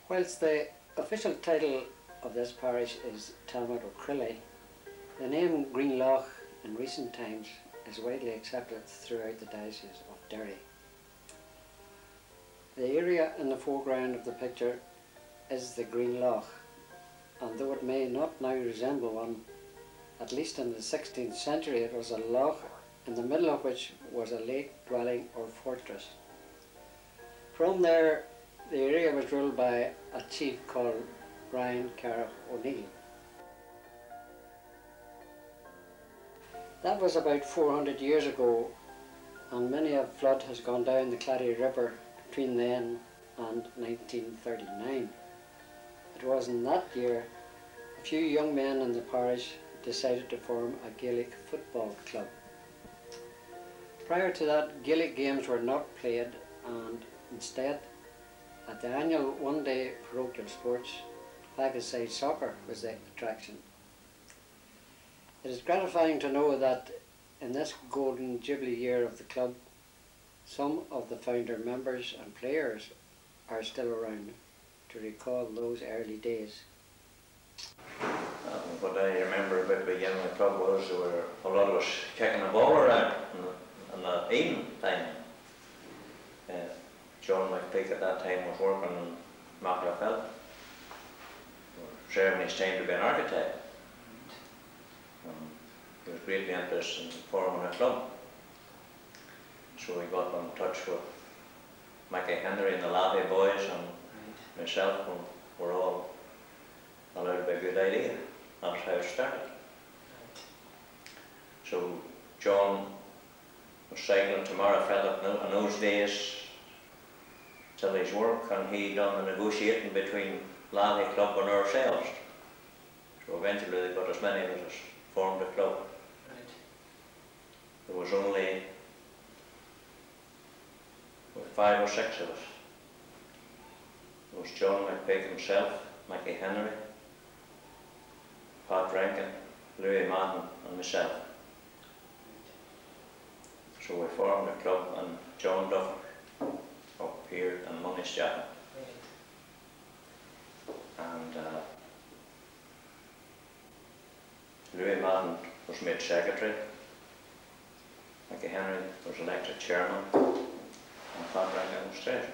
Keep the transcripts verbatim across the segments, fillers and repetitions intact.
Whilst the official title of this parish is Talmud O'Crilly, the name Greenlough in recent times is widely accepted throughout the Diocese of Derry. The area in the foreground of the picture is the Greenlough, and though it may not now resemble one, at least in the sixteenth century it was a lough in the middle of which was a lake dwelling or fortress. From there the area was ruled by a chief called Brian Carrick O'Neill. That was about four hundred years ago, and many a flood has gone down the Claddy River between then and nineteen thirty-nine. It was in that year a few young men in the parish decided to form a Gaelic football club. Prior to that, Gaelic games were not played, and instead, at the annual one-day parochial sports, five-a-side soccer was the attraction. It is gratifying to know that in this golden jubilee year of the club, some of the founder members and players are still around to recall those early days. Um, what I remember about the beginning of the club was there were a lot of us kicking the ball around in the, in the evening time. Uh, John McPeak at that time was working in Macklafell, sharing his time to be an architect. Um, he was greatly interested in forming a club. So we got in touch with Mickey Henry and the Lavey boys, and right. myself, and we're all allowed to be a good idea. That's how it started. Right. So John was cycling to Marafell in those days till his work, and he done the negotiating between Lavey Club and ourselves. So eventually they got as many of us as formed a club. Right. There was only five or six of us. There was John McPeak himself, Mickey Henry, Pat Rankin, Louis Madden and myself. So we formed a club, and John Duff up here in Monisjack. And uh, Louis Madden was made secretary, Mickey Henry was elected chairman, and Pat Rankin was treasurer.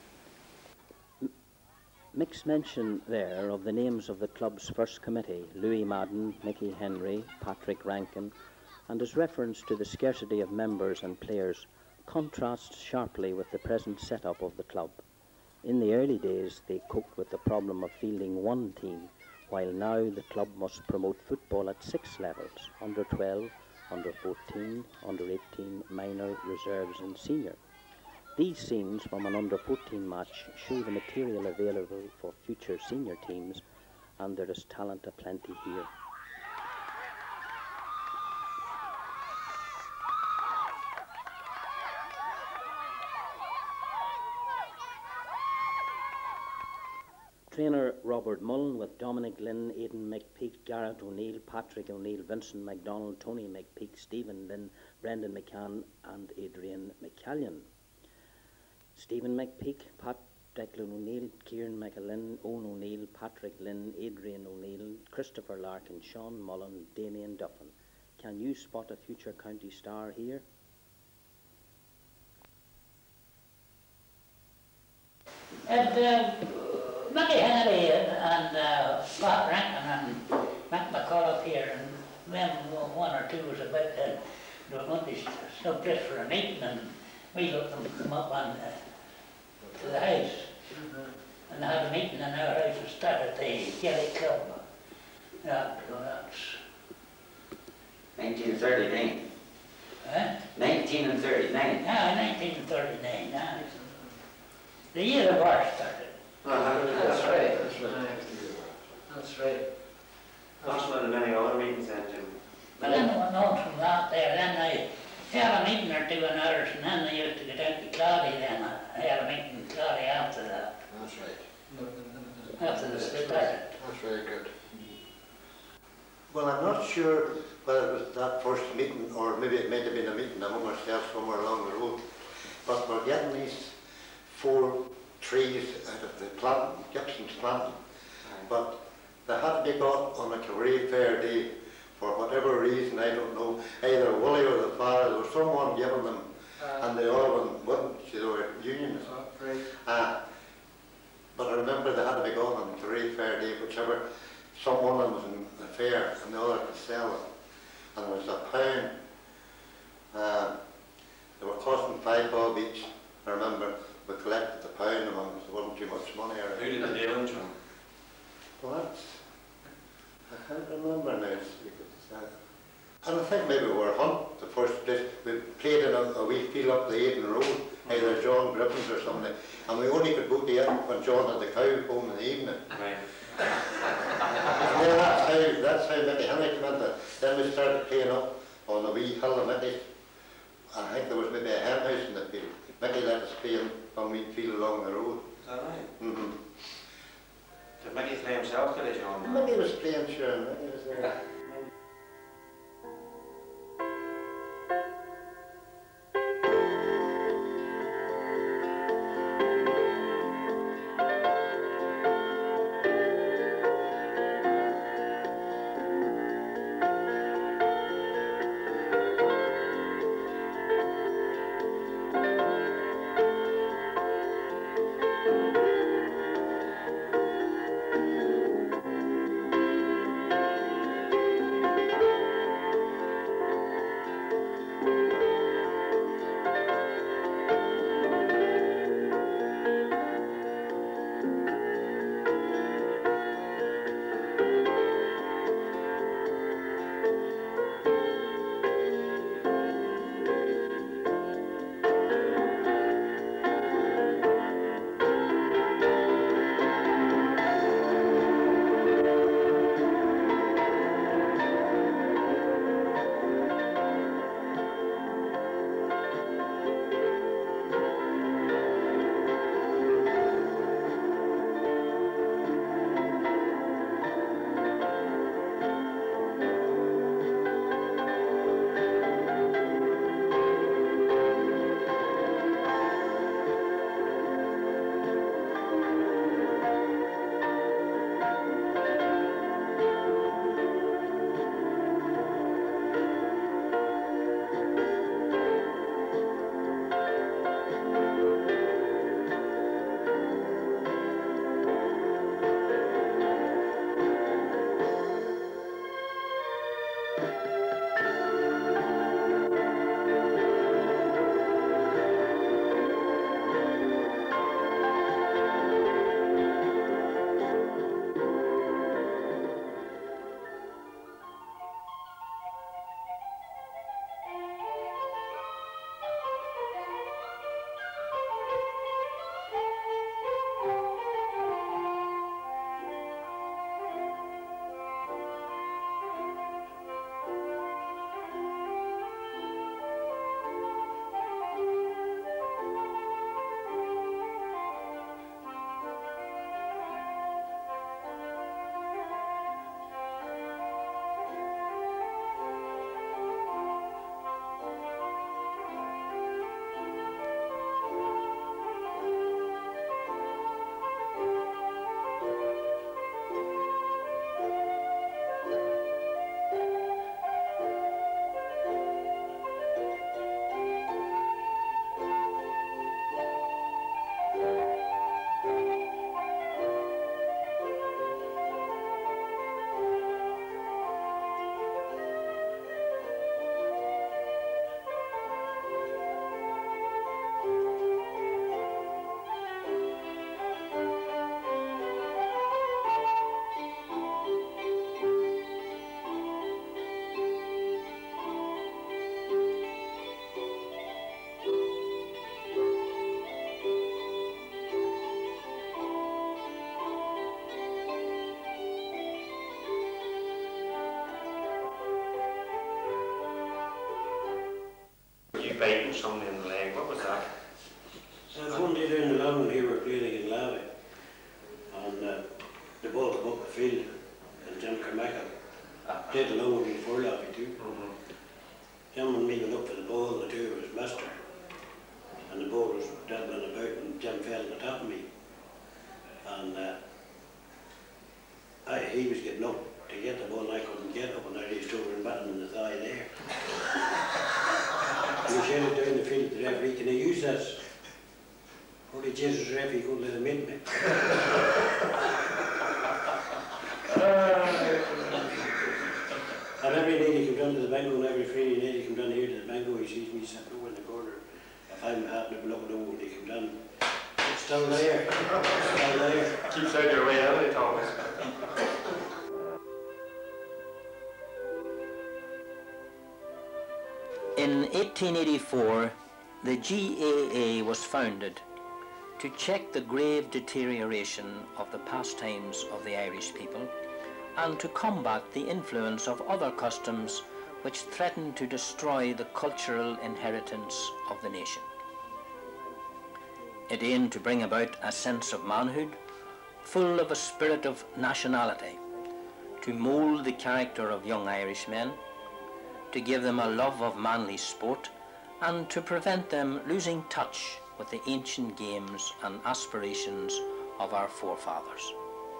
Mick's mention there of the names of the club's first committee, Louis Madden, Mickey Henry, Patrick Rankin, and his reference to the scarcity of members and players contrasts sharply with the present setup of the club. In the early days they coped with the problem of fielding one team, while now the club must promote football at six levels, under twelve, under fourteen, under eighteen, minor, reserves and senior. These scenes from an under fourteen match show the material available for future senior teams, and there is talent aplenty here. Trainer Robert Mullen with Dominic Lynn, Aidan McPeak, Garrett O'Neill, Patrick O'Neill, Vincent MacDonald, Tony McPeak, Stephen Lynn, Brendan McCann and Adrian McCallion. Stephen McPeak, Pat Declan O'Neill, Kieran McAlin, Owen O'Neill, Patrick Lynn, Adrian O'Neill, Christopher Larkin, Sean Mullen, Damien Duffin. Can you spot a future county star here? And uh, Mickey Henry and, and uh, Pat Rankin and Mac McCullough here, and then one or two was about to, they were going to no place for a meeting, and we let them come up on, uh, to the house. Mm-hmm. And they had a meeting in our house and started the Gaelic Club. Yeah, so that's nineteen thirty-nine. Huh? nineteen thirty-nine. Yeah, nineteen thirty-nine. Yeah. The year the war started. Uh-huh. That's right, that's right. That's right. That's one of the many other meetings then, Jim. But then there was no from that there. Then they had a meeting or two in ours, and then they used to get out to Claudy then. They had a meeting in Claudy after that. That's right. After the started. That's very good. Well, I'm not sure whether it was that first meeting, or maybe it might have been a meeting among ourselves somewhere along the road, but we're getting these four trees out of the plant, Gibson's planting. But they had to be got on a very fair day for whatever reason, I don't know. Either Woolley or the father, or someone giving them, uh, and they all wouldn't, they were unionists. Uh, right. uh, but I remember they had to be got on a very fair day, whichever, someone of them was in the fair and the other could sell it. And there was a pound. Uh, they were costing five bob each. I remember we collected the pound among us, there wasn't too much money. Or who did the dealing, John? Well, that's, I can't remember now. And I think maybe we were Hunt the first place. We played in a, a wee field up the Aden Road, mm-hmm. either John Griffin's or something, and we only could go to it when John had the cow home in the evening. Right. And then that's how, that's how Mickey Henry came into. Then we started playing up on a wee hill of Mickey. I think there was maybe a hen house in the field. Mickey let us play in a wee field along the road. Is that right? Mm-hmm. Did Mickey play himself, did he, John? Mickey was playing, sure. Mickey was there. Biting somebody in the leg, what was that? Uh, one day down the line we were playing in Greenlough, and uh, the ball came up the field, and Jim Carmichael played along with me for Laffy too. Mm-hmm. Jim and me went up for the ball, the two of us missed her, and the ball was dabbling about, and Jim fell on the top of me. that only Jesus Refi could let him in me. And every night he came down to the bango, and every Friday night he came down here to the bango, he sees me sitting over in the corner. If I'm happening to look at him when he came down, it's still there, it's still there. Keeps out your way early, Thomas. In eighteen eighty-four, the G A A was founded to check the grave deterioration of the pastimes of the Irish people and to combat the influence of other customs which threatened to destroy the cultural inheritance of the nation. It aimed to bring about a sense of manhood, full of a spirit of nationality, to mould the character of young Irishmen, to give them a love of manly sport, and to prevent them losing touch with the ancient games and aspirations of our forefathers.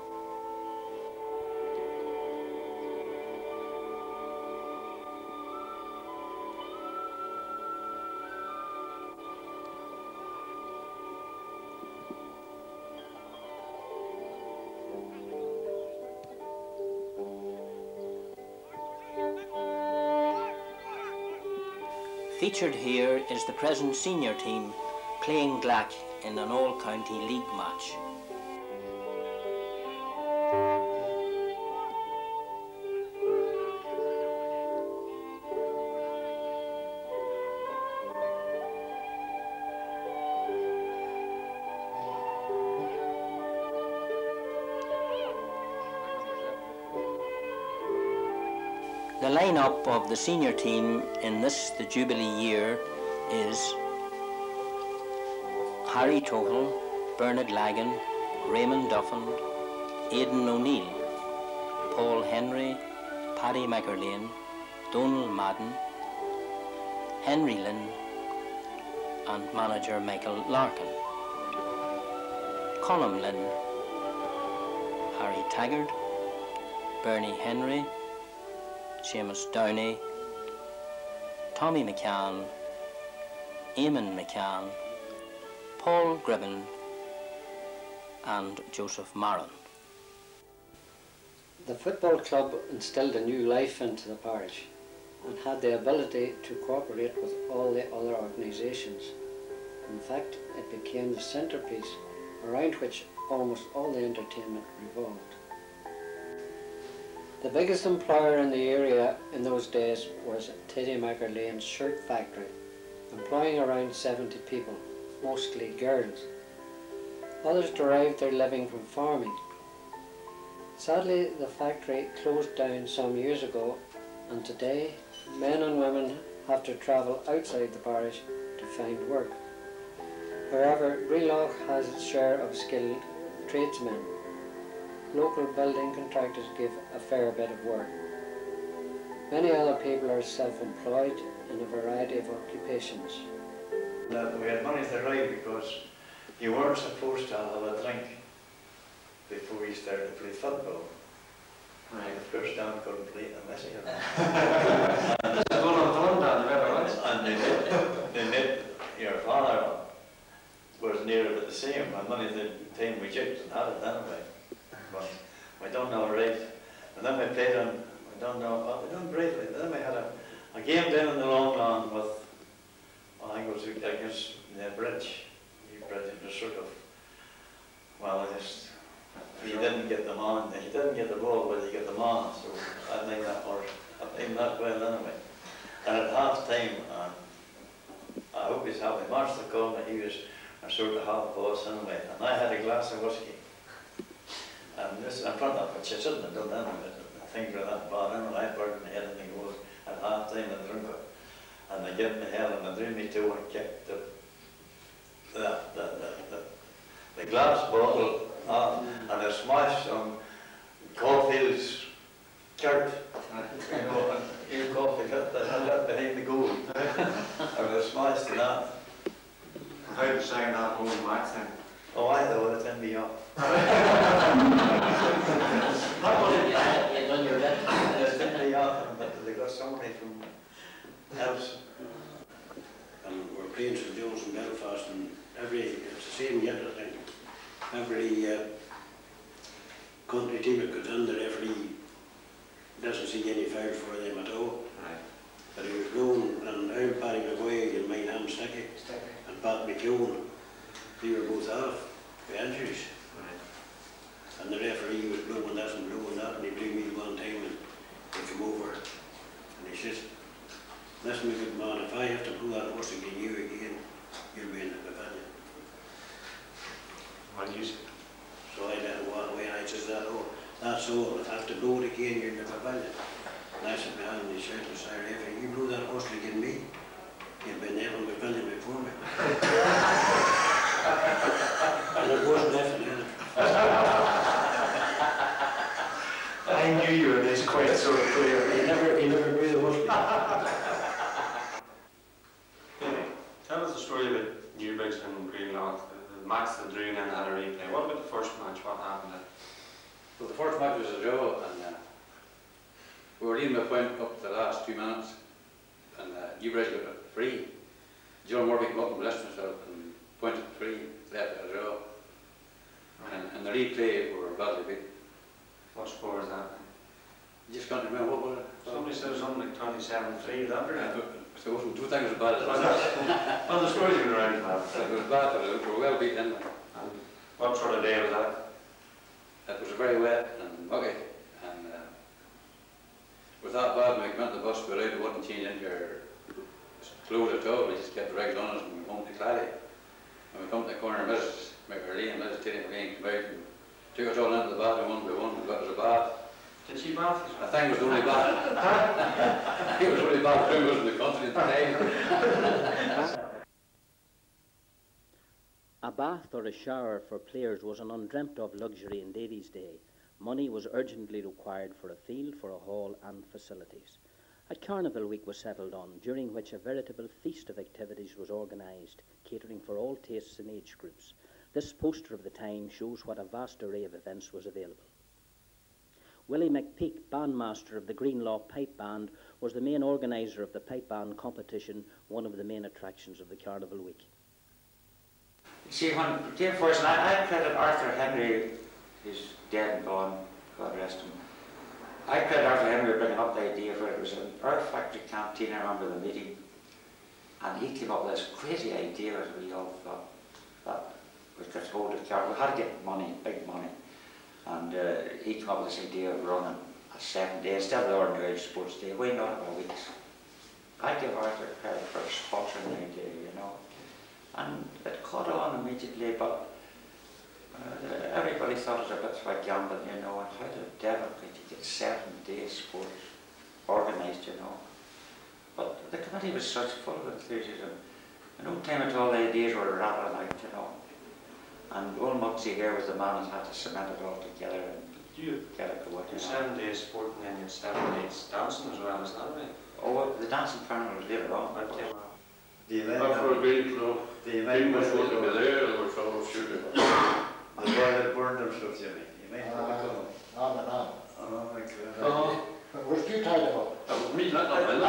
Featured here is the present senior team playing Glack in an all-county league match. The line-up of the senior team in this, the Jubilee year, is Harry Tohill, Bernard Lagan, Raymond Duffin, Aidan O'Neill, Paul Henry, Paddy McErlane, Donal Madden, Henry Lynn, and manager Michael Larkin. Colm Lynn, Harry Taggart, Bernie Henry, Seamus Downey, Tommy McCann, Eamon McCann, Paul Gribben, and Joseph Maron. The football club instilled a new life into the parish and had the ability to cooperate with all the other organisations. In fact, it became the centrepiece around which almost all the entertainment revolved. The biggest employer in the area in those days was Teddy McErlane's shirt factory, employing around seventy people, mostly girls. Others derived their living from farming. Sadly, the factory closed down some years ago, and today men and women have to travel outside the parish to find work. However, Greenlough has its share of skilled tradesmen. Local building contractors give a fair bit of work. Many other people are self-employed in a variety of occupations. That we had money to ride because you weren't supposed to have a drink before you started to play football. Right. The first down couldn't play it unless you had and, and they did, they did, your father was near about the same, and money the time we jigged and had it anyway. But we don't know right. And then we played on, we don't know, well, we done bravely. Then we had a, a game down in the long lawn with, well, I think it was against the bridge. The bridge, it was sort of, well, I just, he didn't get them on, he didn't get the ball, but he got them on. So I think that worked, I think that well anyway. And at half time, uh, I hope he's happy, Marshall called me, he was a sort of half boss anyway, and I had a glass of whiskey. And this in front of it, she shouldn't have done that, the things were that bad anyway. I burned my head and it was at half time and drunk it. And they gave me hell and they drew me to and kicked the, the, the, the, the, the glass bottle off and they smashed on Caulfield's shirt. You know, and Ian Caulfield got that behind the goal. And they smashed that. How to sign that home match then? Oh, I thought it would be off. Not only that, you done your bit. It's been me off, but they got somebody from else. And we're playing St John's in Belfast, and every, it's the same yet, I think. Every uh, country team that goes in, the referee doesn't see any foul for them at all. Right. But he was blown, and I'm Paddy McGuire and mine am Sticky, and Pat McKeown, they were both off with injuries. Right. And the referee was blowing this and blowing that, and he blew me one time, and he came over, and he says, "Listen, my good man, if I have to blow that horse again, you again, you'll be in the pavilion." What do you say? So I let him walk away, and I says, "That, oh, that's all, if I have to blow it again, you're in the pavilion." And I said behind me, he said, "Sir, if you blow that horse again me, you'll be there in the pavilion before me." And it wasn't definitely. I knew you were this quiet sort of player. He never, he never blew the horse me. Billy, tell us the story about Newbridge and Greenlough, the match that drew in and had a replay. What about the first match? What happened then? Well, the first match was a draw, and uh, we were leading by a point up to the last two minutes, and uh, Newbridge got a free. John Murphy came up and blessed himself and pointed free, left it a draw. And, and the replay were badly beaten. What score is that? You just can't remember what was it. Somebody said something like twenty-seven three, that or Yeah, so it wasn't two things as bad as that. well, the story's been around now. It was bad, but we were well beaten anyway. And what sort of day was that? It was very wet and muggy, and uh, it was that bad when we went to the bus, we were out, we wouldn't change into our clothes at all, we just kept the rags on us and we went home to Claddy. And we come to the corner, Missus McGurley and Missus Titty McGee came out and took us all into the bathroom one by one and got us a bath. Did she bath you? I think it was the only bath. I think it was the only bathroom was in the country at the time. A bath or a shower for players was an undreamt of luxury in Derry's day. Money was urgently required for a field, for a hall and facilities. A carnival week was settled on, during which a veritable feast of activities was organised, catering for all tastes and age groups. This poster of the time shows what a vast array of events was available. Willie McPeak, bandmaster of the Greenlough Pipe Band, was the main organiser of the pipe band competition, one of the main attractions of the carnival week. See, when it came first, I, I credit Arthur Henry, who's dead and gone, God rest him. I credit Arthur Henry with bringing up the idea for it. It was an earth factory canteen, I remember the meeting, and he came up with this crazy idea as we all thought that we could hold a car. We had to get money, big money, and uh, he came up with this idea of running a seven day instead of the ordinary sports day. Why not about weeks? I give Arthur credit for sponsoring the idea, you know. And it caught on immediately, but uh, everybody thought it was a bit like gambling, you know, and how the devil could you get seven day sports organised, you know. But the committee was such full of enthusiasm. In no time at all, the ideas were rattling out, you know. And old Mugsy here was the man that had to cement it all together and Do you get it going, you know. seven days sport and then you had seven days dancing as well, isn't that right? Oh, the dancing carnival was later on. But, uh, The event, After a Greenlough, the he event was was supposed to be the there and we were fellow shooting. boy that burned himself, Jimmy. You might Uh, not come. On and on. Oh my God. Oh, It was too tight about. that was me, not that man.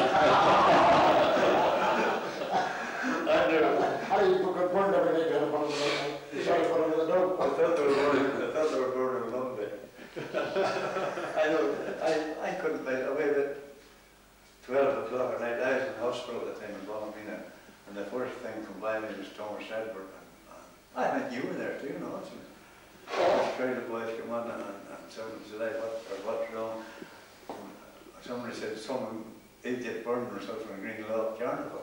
I know. How do you could burn everything to the bottom of the You sorry for the dog. I thought they were burning, I thought they were burning a little bit. I know, I, I couldn't make away with twelve o'clock at night. I was in hospital at the time in Ballymena, and the first thing come by me was Thomas Edward. And, and I think you were there too, no? This crowd of boys come on, and, and someone said, "Hey, what, or what's wrong?" And somebody said, "Someone idiot burned himself in a Greenlough carnival."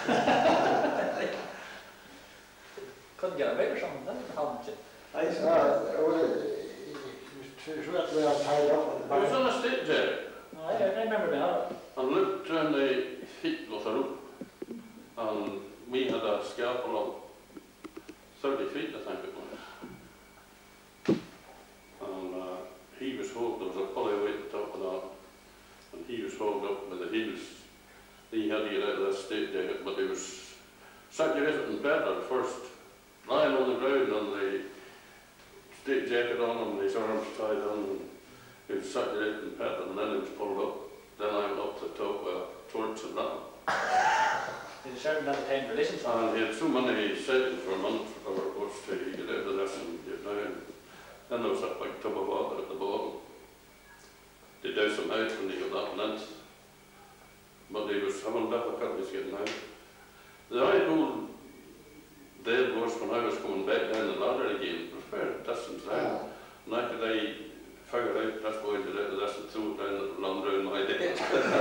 Couldn't get away or something, that happened to I said, Uh, it was, he was well tied up. I was on a stage there I, I remember now. and looked down the feet of the rope, and we had a scalpel of thirty feet, I think it was. And uh, he was hooked, there was a pulley weight at the top of that, and he was hooked up with the heels. He had to get out of that state jacket, but he was saturated in better first, lying on the ground on the state jacket on him, his arms tied on, and he was saturated in pepper, and then he was pulled up. Then I went up to the top with a torch and that. Did you serve another time to listen to? And he had so many seconds for a month for us to get out of this and get down. Then there was a big tub of water at the bottom. They doused him out when he got that length. But he was having difficulties getting out. The old dead was when I was coming back down the ladder again. It was fair distance down. And I could I figure out this boy did out of this and threw it down and land down my dead.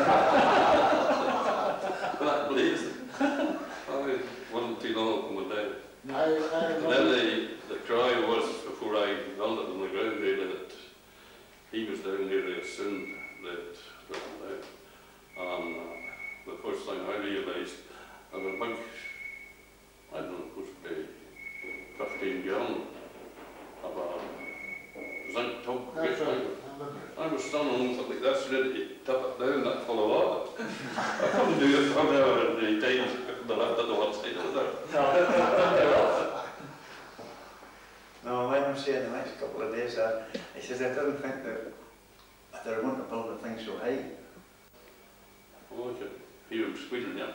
That blazed. I wasn't too long coming down. I, I And then the, the cry was, before I landed on the ground really, that he was down nearly as soon that that down. And uh, the first thing I realised, I had a big, I don't know, it was be fifteen gallon of a zinc tub. That's right. I was standing on like this, ready to tip it down that full of water. I couldn't do it from there at the times the left at the one side of there. No, when I'm saying the next couple of days, uh, he says, I didn't think that they're going to build the thing so high. Oh, I could hear him squealing there.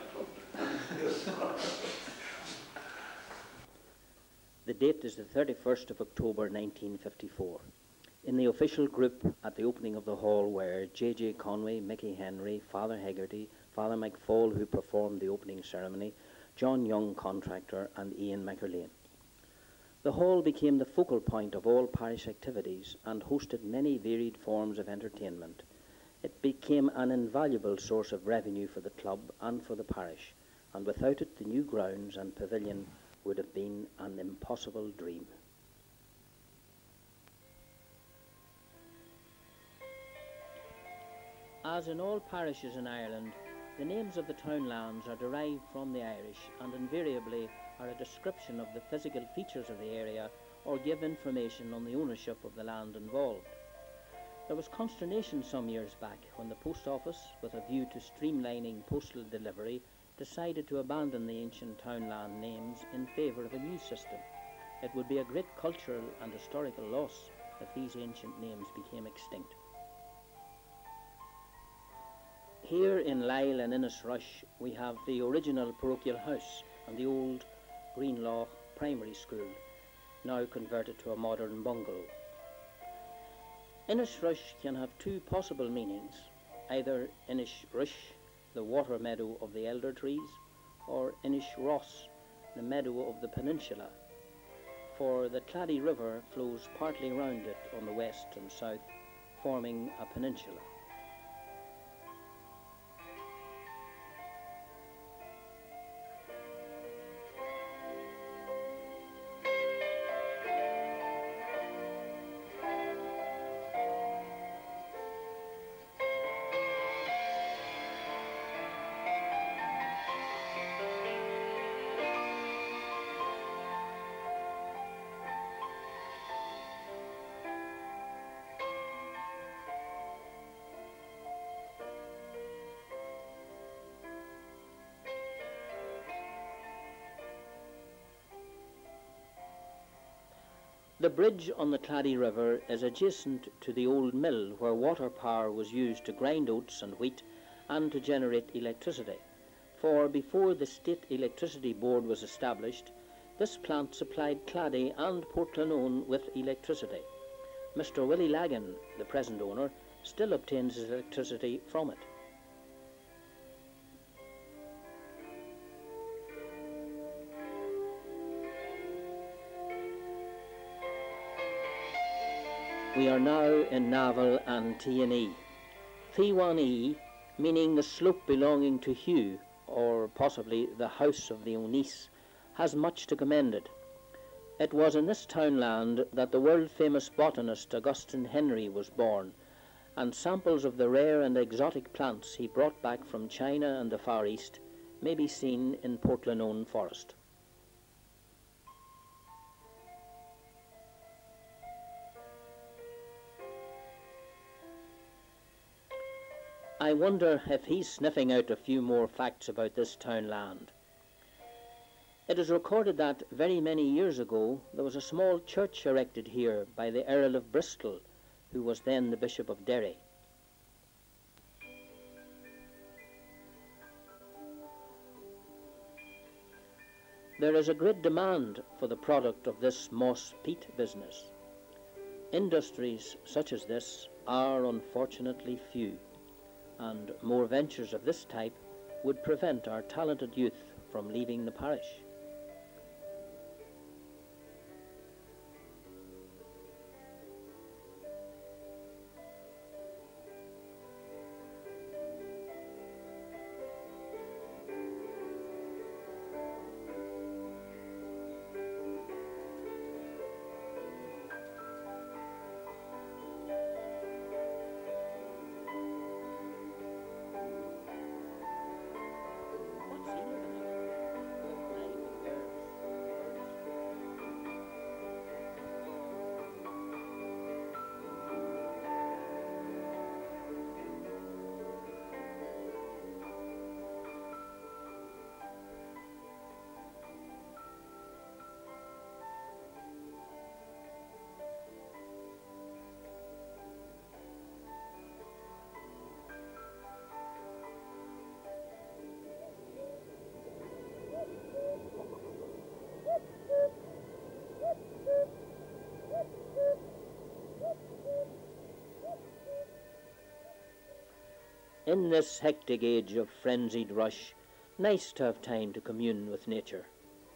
The date is the thirty-first of October nineteen fifty-four. In the official group at the opening of the hall were J J Conway, Mickey Henry, Father Hegarty, Father McFall, who performed the opening ceremony, John Young, contractor, and Ian McErlane. The hall became the focal point of all parish activities and hosted many varied forms of entertainment. It became an invaluable source of revenue for the club and for the parish, and without it the new grounds and pavilion would have been an impossible dream. As in all parishes in Ireland, the names of the townlands are derived from the Irish and invariably are a description of the physical features of the area or give information on the ownership of the land involved. There was consternation some years back when the post office, with a view to streamlining postal delivery, decided to abandon the ancient townland names in favour of a new system. It would be a great cultural and historical loss if these ancient names became extinct. Here in Lisle and Innisrush we have the original parochial house and the old Greenlough primary school, now converted to a modern bungalow. Innisrush can have two possible meanings, either Innisrush, the water meadow of the elder trees, or Innisross, the meadow of the peninsula, for the Clady River flows partly round it on the west and south, forming a peninsula. The bridge on the Clady River is adjacent to the old mill where water power was used to grind oats and wheat and to generate electricity. For before the State Electricity Board was established, this plant supplied Clady and Portlanone with electricity. Mister Willie Lagan, the present owner, still obtains his electricity from it. We are now in Naval and T and E. T one E, meaning the slope belonging to Hugh, or possibly the house of the O'Neis, has much to commend it. It was in this townland that the world-famous botanist Augustine Henry was born, and samples of the rare and exotic plants he brought back from China and the Far East may be seen in Portlanone Forest. I wonder if he's sniffing out a few more facts about this townland. It is recorded that very many years ago there was a small church erected here by the Earl of Bristol, who was then the Bishop of Derry. There is a great demand for the product of this moss peat business. Industries such as this are unfortunately few, and more ventures of this type would prevent our talented youth from leaving the parish. In this hectic age of frenzied rush, nice to have time to commune with nature.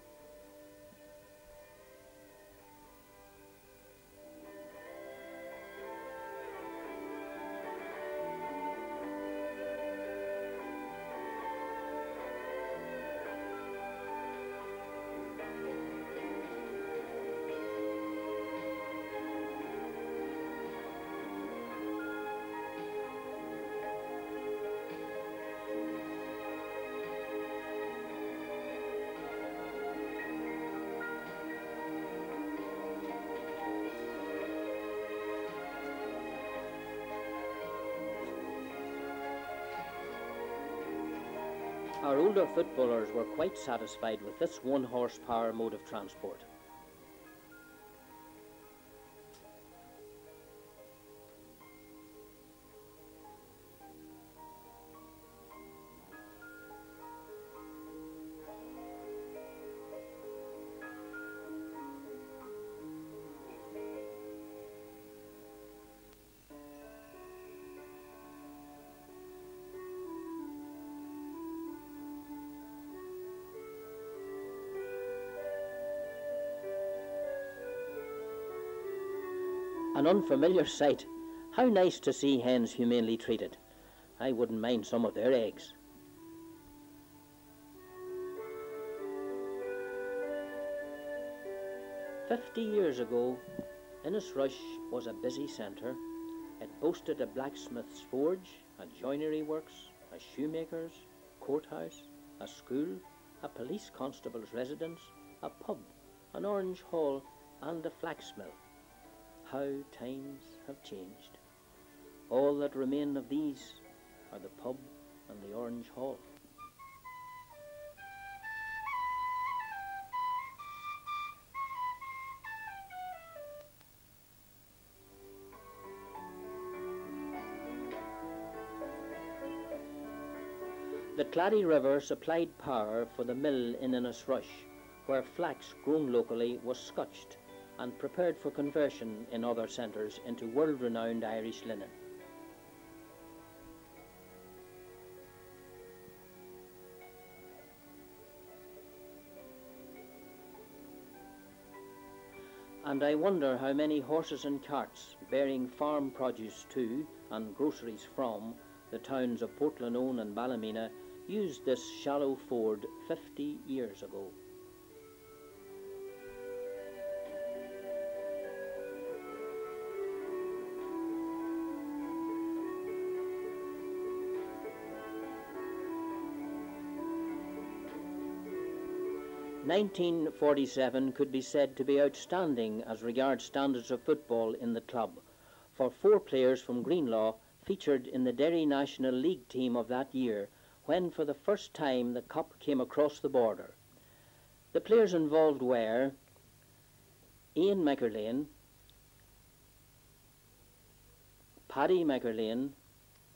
Our older footballers were quite satisfied with this one horsepower mode of transport. An unfamiliar sight. How nice to see hens humanely treated. I wouldn't mind some of their eggs. Fifty years ago, Innisrush was a busy centre. It boasted a blacksmith's forge, a joinery works, a shoemaker's, courthouse, a school, a police constable's residence, a pub, an orange hall, and a flax mill. How times have changed. All that remain of these are the pub and the orange hall. The Clary River supplied power for the mill in Innisrush, where flax grown locally was scotched and prepared for conversion in other centres into world-renowned Irish linen. And I wonder how many horses and carts bearing farm produce to and groceries from the towns of Portlanone and Ballymena used this shallow ford fifty years ago. nineteen forty-seven could be said to be outstanding as regards standards of football in the club, for four players from Greenlough featured in the Derry National League team of that year when for the first time the cup came across the border. The players involved were Ian McErlane, Paddy McErlane,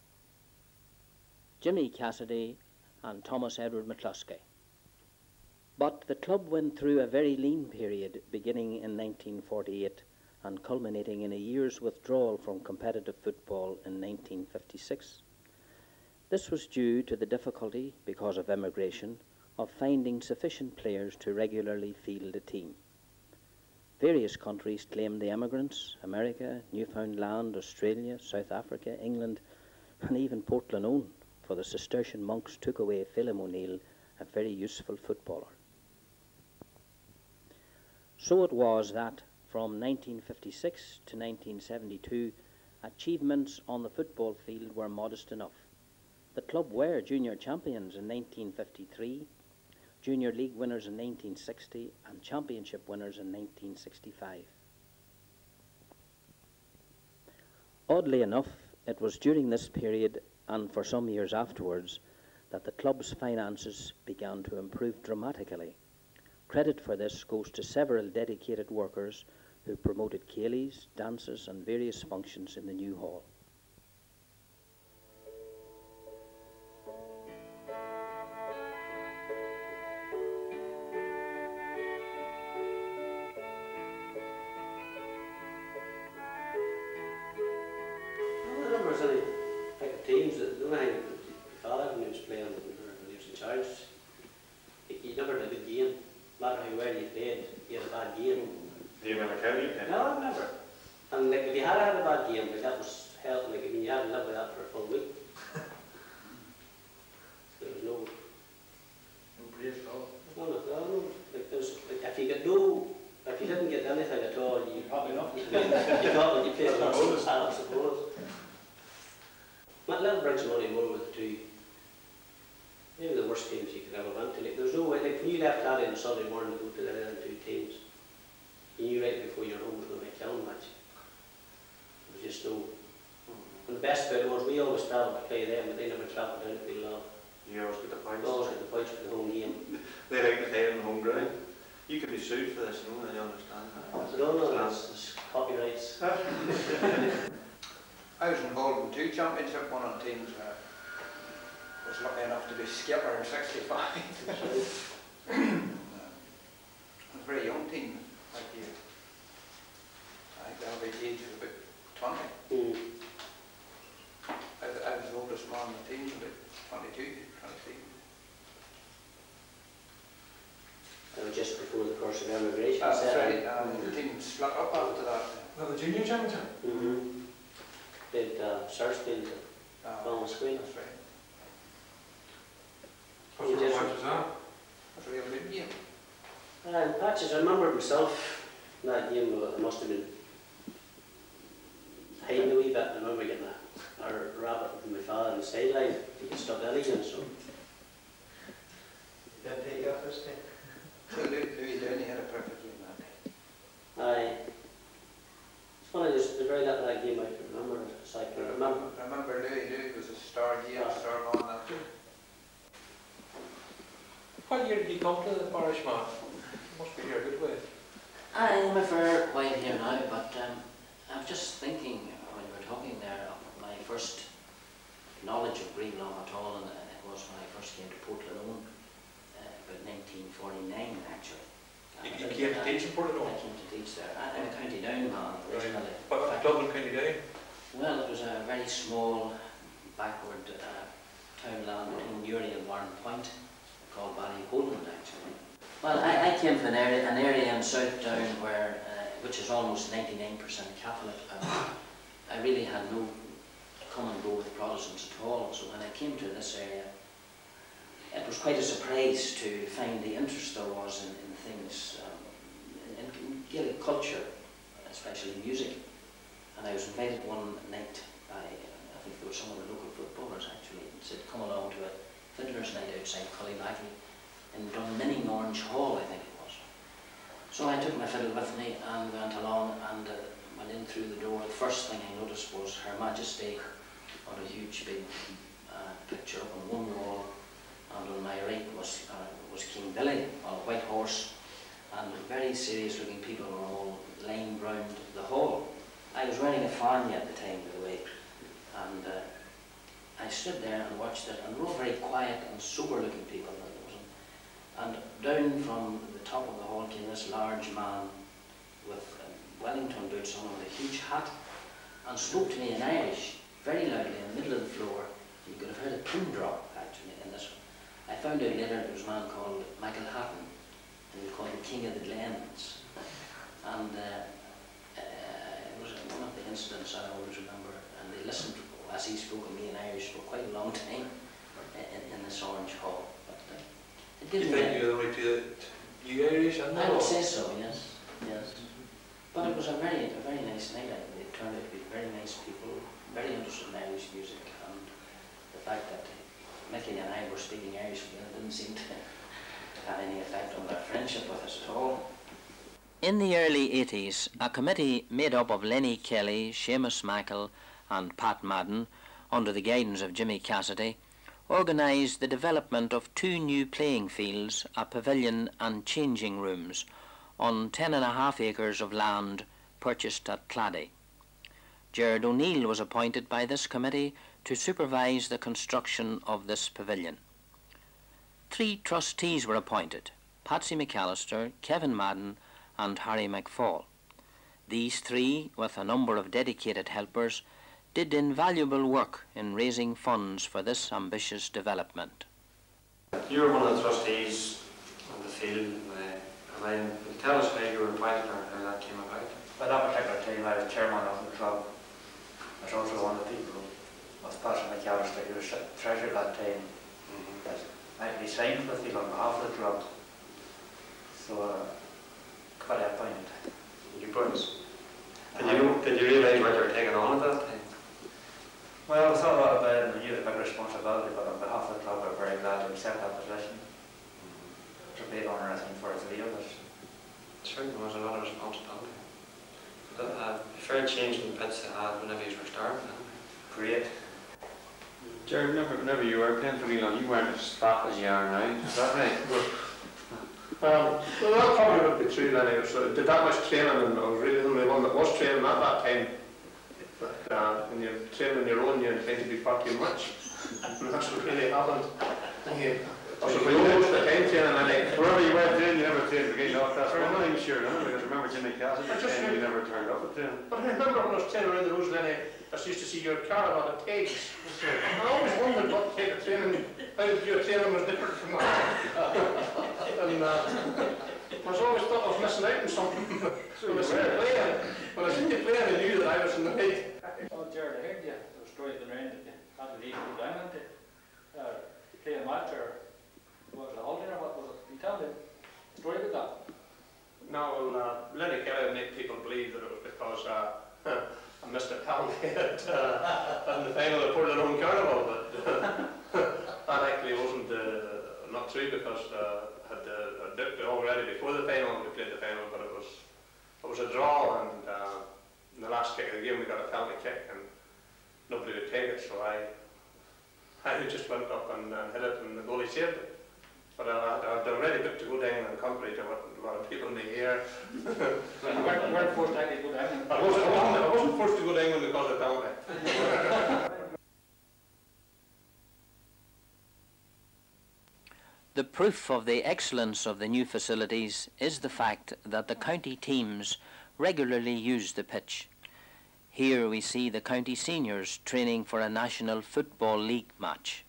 Jimmy Cassidy and Thomas Edward McCluskey. But the club went through a very lean period beginning in nineteen forty-eight and culminating in a year's withdrawal from competitive football in nineteen fifty-six. This was due to the difficulty, because of emigration, of finding sufficient players to regularly field a team. Various countries claimed the emigrants: America, Newfoundland, Australia, South Africa, England, and even Portland, for the Cistercian monks took away Phelim O'Neill, a very useful footballer. So it was that from nineteen fifty-six to nineteen seventy-two, achievements on the football field were modest enough. The club were junior champions in nineteen fifty-three, junior league winners in nineteen sixty, and championship winners in nineteen sixty-five. Oddly enough, it was during this period, and for some years afterwards, that the club's finances began to improve dramatically. Credit for this goes to several dedicated workers who promoted ceilidhs, dances, and various functions in the new hall. I remember was any like teams that the only thing my father when he was playing when he was in charge, he, he never had a good game. No matter how well you played, he had a bad game. Do you remember how you played? No, I remember. And like if you had had a bad game, like that was hell. Like I mean, you had to live with that for a full week. There was no. No praise at all. No, no, no, no. Like there's, like if you get no, if you didn't get anything at all, you Probably not. you played, you got what you played last, I suppose. But little brings money more with the two. Maybe the worst teams you could ever went to. Like there's no way. Like when you left that on Sunday morning to go to the other two teams, you knew right before your home was going to be a killing match. There was just no. And the best bit was we always travelled to play them, but they never travelled down to Greenlough. You always get the We points. always get the points for the home game. They like to play on home ground. You could be sued for this, no? I understand that. I don't know, there's, there's copyrights. I was involved in two championship winning teams. Uh, was lucky enough to be skipper in sixty-five. uh, a very young team, like you. I think the average age was about twenty. Mm. I, was- I was the oldest man in the team, about twenty-two, twenty-three. That was just before the course of emigration. That's set right. in. Um, the team split up after that. Well, the junior championship. Mm-hmm. Played uh, Sarsfield at Uh, Balmas Green. that's right. What sort of match was that? That's a real good game. And patches, I remember myself in that game, uh, it must have been hiding a wee bit. I remember getting a, a rabbit from my father on the sideline. He could stop anything, so. Didn't take you off this day. So Louis, Louis Downey had a perfect game that day. Aye. It's funny, there's, there's very little that game I can remember. It's like, I remember. I remember Louis, Louis was a star game, a star man that day. What year did you come to the parish, man? Must be here a good way. I'm a fair while here now, but um, I was just thinking when you were talking there of my first knowledge of Greenlough at all, and it was when I first came to Portland, uh, about nineteen forty-nine actually. You, you came to teach in Portland? I came to teach there. I, I'm a County Down man originally. But Dublin County Down? Well, it was a very small, backward uh, townland between Newry and Warren Point, called Ballyholand actually. Well, I, I came from an area, an area in South Down where, uh, which is almost ninety-nine percent Catholic. Uh, I really had no come and go with Protestants at all, so when I came to this area, it was quite a surprise to find the interest there was in, in things, um, in, in Gaelic culture, especially music. And I was invited one night by, I think there were some of the local footballers actually, and said, come along to a fiddler's night outside Cullylaggy in Dunminning Orange Hall, I think it was. So I took my fiddle with me and went along and uh, went in through the door. The first thing I noticed was Her Majesty on a huge big uh, picture up on one wall, and on my right was, uh, was King Billy on a white horse, and very serious looking people were all lined round the hall. I was wearing a farnie at the time, by the way, and uh, I stood there and watched it, and they were all very quiet and sober looking people. There wasn't And down from the top of the hall came this large man with uh, Wellington boots on with a huge hat, and spoke to me in Irish very loudly in the middle of the floor. You could have heard a pin drop actually in this one. I found out later there was a man called Michael Hatton, and he was called the King of the Glens. And uh, uh, it was one of the incidents I always remember, and they listened as he spoke to me in Irish for quite a long time in, in this Orange Hall. But, uh, it you didn't think you're the way to you Irish and I would say so, yes, yes. But it was a very, a very nice night. They turned out to be very nice people, very interested in Irish music, and the fact that Mickey and I were speaking Irish together didn't seem to have any effect on their friendship with us at all. In the early eighties, a committee made up of Lenny Kelly, Seamus Mackle and Pat Madden, under the guidance of Jimmy Cassidy, organised the development of two new playing fields, a pavilion and changing rooms, on ten and a half acres of land purchased at Clady. Gerard O'Neill was appointed by this committee to supervise the construction of this pavilion. Three trustees were appointed, Patsy McAllister, Kevin Madden and Harry McFall. These three, with a number of dedicated helpers, did invaluable work in raising funds for this ambitious development. You were one of the trustees on the field, uh, and then tell us how you were appointed or how that came about. By that particular time I was chairman of the club. I was also one of the people with Patrick McAllister, who was treasurer at that time. Mm-hmm. That actually signed with you on behalf of the club. So uh, quite appointed. You boys. Did you, did you realise what you were taking on at that time? Well, I thought a lot about it and I knew the big responsibility, but on behalf of the club we're very glad to accept that position. It's a great honour, I think, for the three of us. It certainly was a lot of responsibility. But uh, a fair change in the pits they had whenever you were starting. Great. Jared, whenever, whenever you were playing for Greenlough, you weren't as fat as you are now, is that right? Um, well, that probably would be true, Lenny. So I did that much training, and I was really the only one that was training at that time. But uh, when you're training on your own, you're inclined to be far too much. And that's what really happened. Yeah. So for most of the time training, Lenny. Wherever you were training, you never trained for Greenlough. That's right. I'm not even sure now, because I remember Jimmy Cassidy saying you never turned up at training. But I remember when I was training around the roads, Lenny, I used to see your caravan of pigs. I always wondered what kind of training, how your training was different from mine. And uh, I was always thought I was missing out on something. So when I started playing, when I started playing, I knew that I was in the right. Oh, Jared, I heard you, there was stories going around that you had to leave and go down and uh, play a match, or was it a holiday, or what was it? Can you tell me a story about that? No, well, uh, Lenny Kelly would make people believe that it was because uh, I missed a penalty at uh, in the final of Portland Carnival, but uh, that actually wasn't uh, not true, because uh, I had uh, dipped it already before the final. We played the final, but it was it was a draw, and uh, in the last kick of the game we got a penalty kick, and nobody would take it, so I I just went up and, and hit it, and the goalie saved it. But uh, I'd already booked to go down, and contrary to what a lot of people may hear. Well, you weren't, weren't forced to actually go down. I wasn't, I wasn't, I wasn't forced to go down when they got the penalty. The proof of the excellence of the new facilities is the fact that the county teams regularly use the pitch. Here we see the county seniors training for a National Football League match.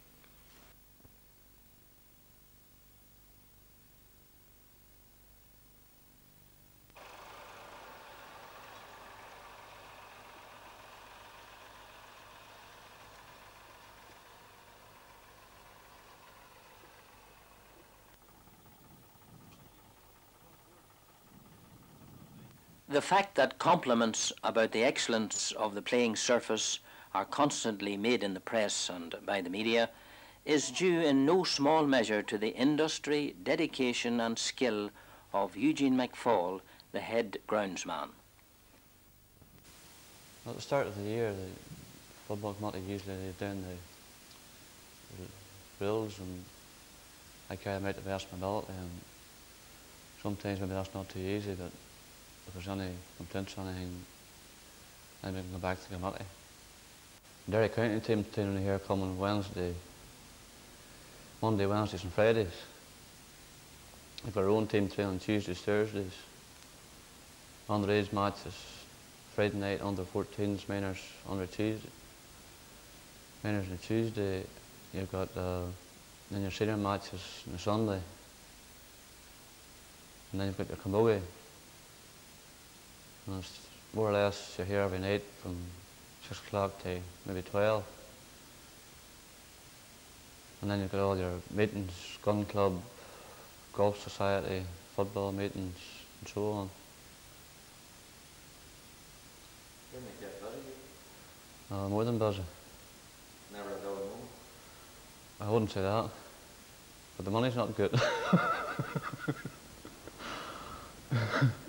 The fact that compliments about the excellence of the playing surface are constantly made in the press and by the media is due in no small measure to the industry, dedication and skill of Eugene McFall, the head groundsman. At the start of the year, the football committee usually lay down the, the rules, and I carry them out to the best of my ability, and sometimes maybe that's not too easy, but if there's any complaints or anything, then we can go back to the committee. Derry County team training here coming Wednesday, Monday, Wednesdays and Fridays. We've our own team training on Tuesdays, Thursdays. Underage matches Friday night, under fourteens, minors under Tuesday. Minors on Tuesday, you've got uh, then your senior matches on Sunday. And then you've got your camogie. And it's more or less you're here every night from six o'clock to maybe twelve. And then you've got all your meetings, gun club, golf society, football meetings, and so on. You make that busy? Uh, more than busy. Never a dull moment? I wouldn't say that, but the money's not good.